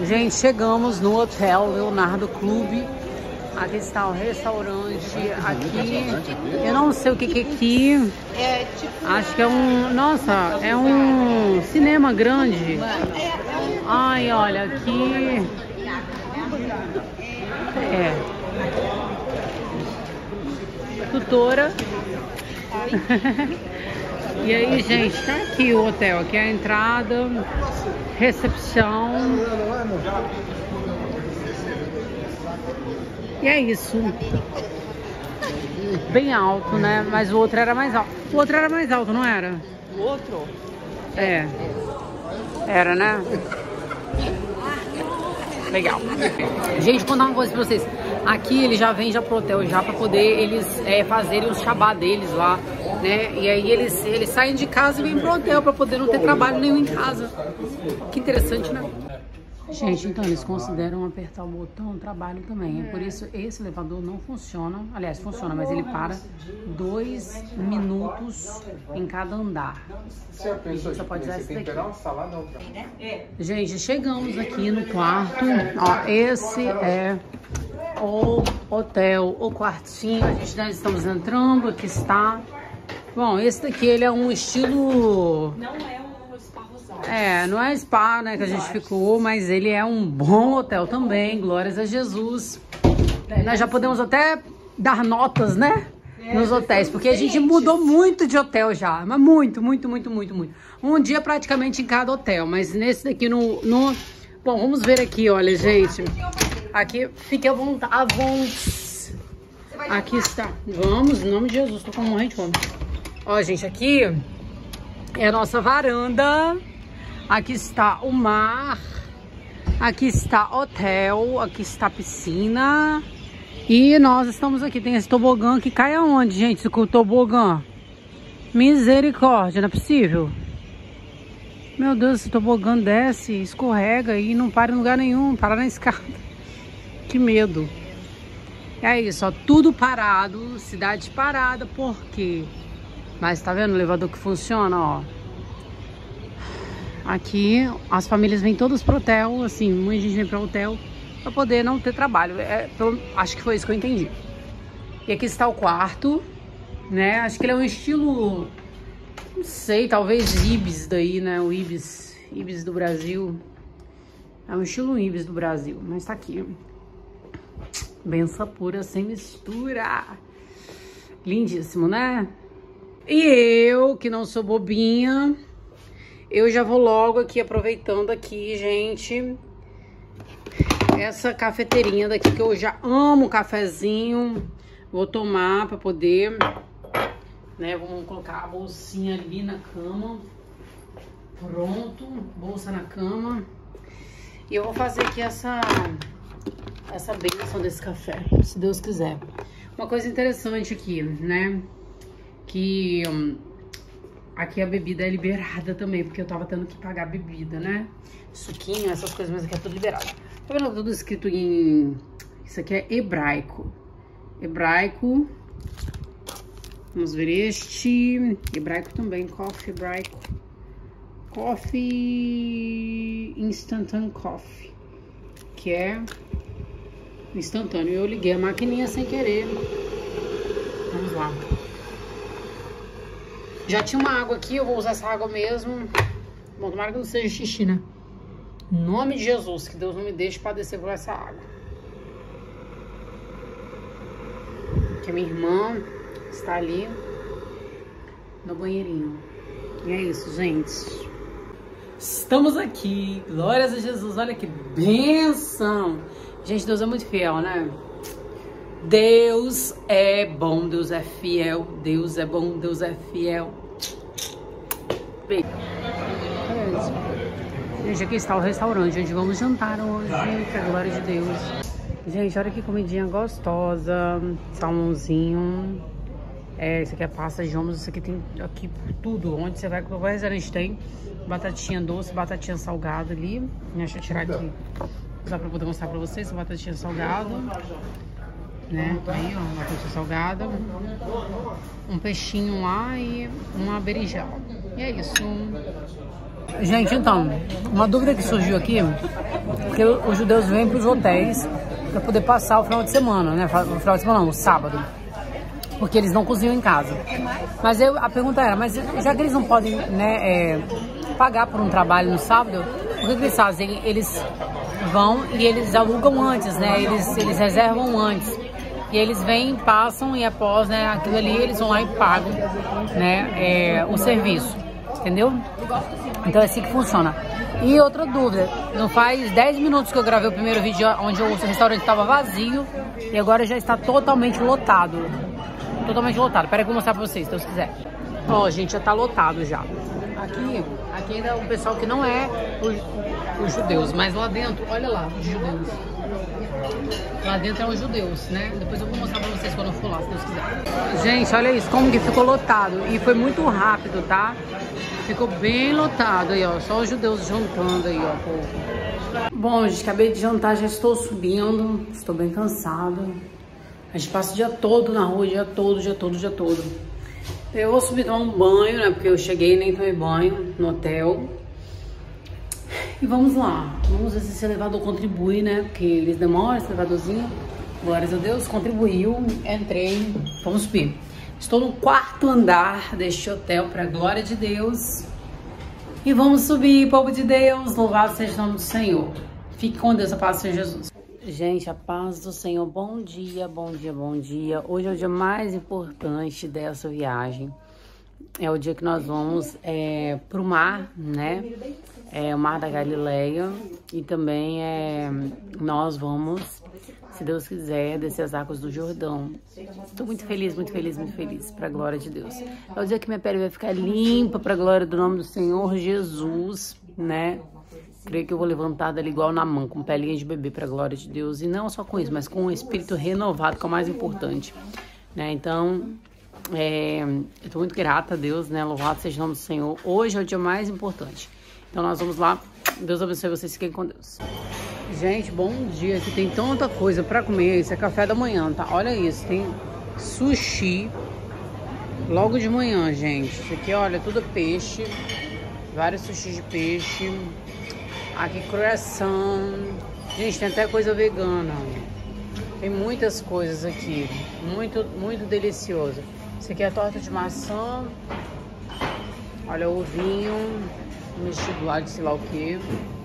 Gente, chegamos no Hotel Leonardo Clube. Aqui está o restaurante. Aqui, eu não sei o que é aqui. Acho que é um... Nossa, é um cinema grande. Ai, olha, aqui... Tutora. E aí, gente, tá aqui o hotel. Aqui é a entrada, recepção. E é isso. Bem alto, né? Mas o outro era mais alto. O outro era mais alto, não era? O outro? É. Era, né? Legal. Gente, vou contar uma coisa pra vocês. Aqui ele já vem já pro hotel já pra poder eles fazerem o shabá deles lá, né? E aí eles saem de casa e vêm pro hotel pra poder não ter trabalho nenhum em casa. Que interessante, né? Gente, então eles consideram apertar o botão trabalho também. É por isso esse elevador não funciona. Aliás, funciona, mas ele para 2 minutos em cada andar. Só pode usar esse daqui. Gente, chegamos aqui no quarto. Ó, esse é o hotel, o quartinho. Nós estamos entrando, aqui está. Bom, esse daqui ele é um estilo... Não é um spa rosado. não é spa, né, que a gente ficou, mas ele é um bom hotel também, glórias a Jesus. Nós já podemos até dar notas, né, nos hotéis, porque a gente mudou muito de hotel já, mas muito. Um dia praticamente em cada hotel, mas nesse daqui Bom, vamos ver aqui, olha, gente. Aqui, fique à vontade. Aqui está. Vamos, em nome de Jesus, tô com morrendo de fome. Ó, gente, aqui é a nossa varanda. Aqui está o mar. Aqui está hotel. Aqui está a piscina. E nós estamos aqui. Tem esse tobogã que cai aonde, gente? Esse tobogã. Misericórdia, não é possível? Meu Deus, esse tobogã desce, escorrega e não para em lugar nenhum. Para na escada. Que medo. É isso, ó. Tudo parado. Cidade parada. Por quê? Mas tá vendo o elevador que funciona, ó. Aqui as famílias vêm todas pro hotel, assim, muita gente vem pro hotel pra poder não ter trabalho. Acho que foi isso que eu entendi. E aqui está o quarto, né? Acho que ele é um estilo, não sei, talvez Ibis daí, né? O Ibis do Brasil. É um estilo Ibis do Brasil, mas tá aqui. Benção pura, sem mistura. Lindíssimo, né? E eu, que não sou bobinha, eu já vou logo aqui, aproveitando aqui, gente, essa cafeteirinha daqui, que eu já amo cafezinho. Vou tomar pra poder, né, vamos colocar a bolsinha ali na cama. Pronto, bolsa na cama. E eu vou fazer aqui essa bênção desse café, se Deus quiser. Uma coisa interessante aqui, né, que aqui a bebida é liberada também, porque eu tava tendo que pagar a bebida, né? Suquinho, essas coisas, mas aqui é tudo liberado. Tá vendo tudo escrito em... Isso aqui é hebraico. Hebraico. Vamos ver este. Hebraico também, coffee hebraico. Coffee... Instant coffee. Que é instantâneo. Eu liguei a maquininha sem querer. Vamos lá. Já tinha uma água aqui, eu vou usar essa água mesmo. Bom, tomara que não seja xixi, né? Em nome de Jesus, que Deus não me deixe padecer por essa água. Que a minha irmã está ali no banheirinho. E é isso, gente. Estamos aqui. Glórias a Jesus. Olha que bênção. Gente, Deus é muito fiel, né? Deus é bom, Deus é fiel. Deus é bom, Deus é fiel. Bem, gente, aqui está o restaurante onde vamos jantar hoje, com a glória de Deus. Gente, olha que comidinha gostosa. Salmãozinho. Isso aqui é pasta de hummus. Isso aqui tem aqui tudo. Onde você vai, qualquer restaurante tem. Batatinha doce, batatinha salgada ali. Deixa eu tirar aqui. Só pra poder mostrar pra vocês. Batatinha salgada. Né? Aí, ó, batatinha salgada. Um peixinho lá e uma berinjela. E é isso. Gente, então, uma dúvida que surgiu aqui, porque os judeus vêm para os hotéis para poder passar o final de semana, né? O final de semana não, o sábado. Porque eles não cozinham em casa. Mas a pergunta era, mas já que eles não podem, né, pagar por um trabalho no sábado, o que eles fazem? Eles vão e eles alugam antes, né? Eles reservam antes. E eles vêm, passam e após, né, aquilo ali, eles vão lá e pagam, né, o serviço. Entendeu? Então é assim que funciona. E outra dúvida, não faz 10 minutos que eu gravei o primeiro vídeo onde o restaurante estava vazio e agora já está totalmente lotado. Totalmente lotado. Pera aí que eu vou mostrar pra vocês, se Deus quiser. Ó, gente, já tá lotado já. Aqui ainda é um pessoal que não é os judeus, mas lá dentro, olha lá, os judeus. Lá dentro é os judeus, né? Depois eu vou mostrar pra vocês quando eu for lá, se Deus quiser. Gente, olha isso, como que ficou lotado. E foi muito rápido, tá? Ficou bem lotado aí, ó. Só os judeus jantando aí, ó, povo. Bom, gente, acabei de jantar, já estou subindo. Estou bem cansado. A gente passa o dia todo na rua, dia todo. Eu vou subir tomar um banho, né? Porque eu cheguei e nem tomei banho no hotel. E vamos lá. Vamos ver se esse elevador contribui, né? Porque eles demoram, esse elevadorzinho. Glórias a Deus, contribuiu. Entrei, vamos subir. Estou no 4º andar deste hotel, para a glória de Deus. E vamos subir, povo de Deus. Louvado seja o nome do Senhor. Fique com Deus, a paz do Senhor Jesus. Gente, a paz do Senhor. Bom dia, bom dia, bom dia. Hoje é o dia mais importante dessa viagem. É o dia que nós vamos pro mar, né? É o Mar da Galileia. E também nós vamos, se Deus quiser, descer as águas do Jordão. Estou muito feliz, para a glória de Deus. É o dia que minha pele vai ficar limpa para a glória do nome do Senhor Jesus, né? Creio que eu vou levantar dali igual na mão, com pelinha de bebê para a glória de Deus. E não só com isso, mas com um espírito renovado, que é o mais importante, né? Então, eu estou muito grata a Deus, né? Louvado seja o nome do Senhor. Hoje é o dia mais importante. Então nós vamos lá. Deus abençoe vocês, fiquem com Deus. Gente, bom dia. Aqui tem tanta coisa para comer. Isso é café da manhã, tá? Olha isso, tem sushi logo de manhã, gente. Isso aqui, olha, tudo peixe. Vários sushis de peixe. Aqui, croissant. Gente, tem até coisa vegana. Tem muitas coisas aqui. Muito, muito delicioso. Isso aqui é torta de maçã. Olha, ovinho mexido lá de sei lá o que.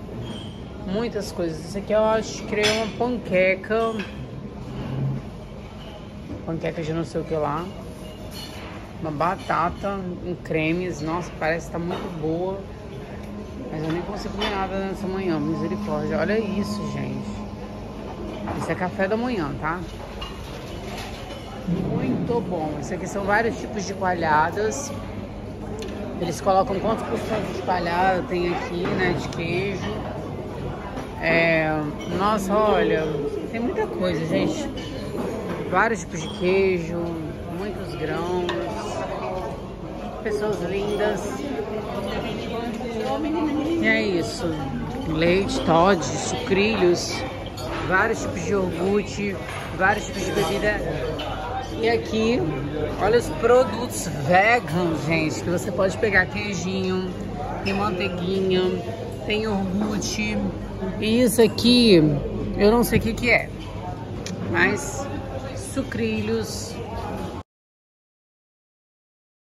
Muitas coisas. Isso aqui eu acho que é uma panqueca. Panqueca de não sei o que lá. Uma batata em cremes. Nossa, parece que tá muito boa. Mas eu nem consigo comer nada nessa manhã. Misericórdia. Olha isso, gente. Isso é café da manhã, tá? Muito bom. Isso aqui são vários tipos de coalhadas. Eles colocam quantos por cento de coalhada tem aqui, né? De queijo. Nossa, olha. Tem muita coisa, gente. Vários tipos de queijo. Muitos grãos. Pessoas lindas. E é isso. Leite, Toddy, sucrilhos. Vários tipos de iogurte. Vários tipos de bebida. E aqui, olha os produtos vegan, gente, que você pode pegar queijinho, tem manteiguinha, tem iogurte. E isso aqui, eu não sei o que é, mas sucrilhos,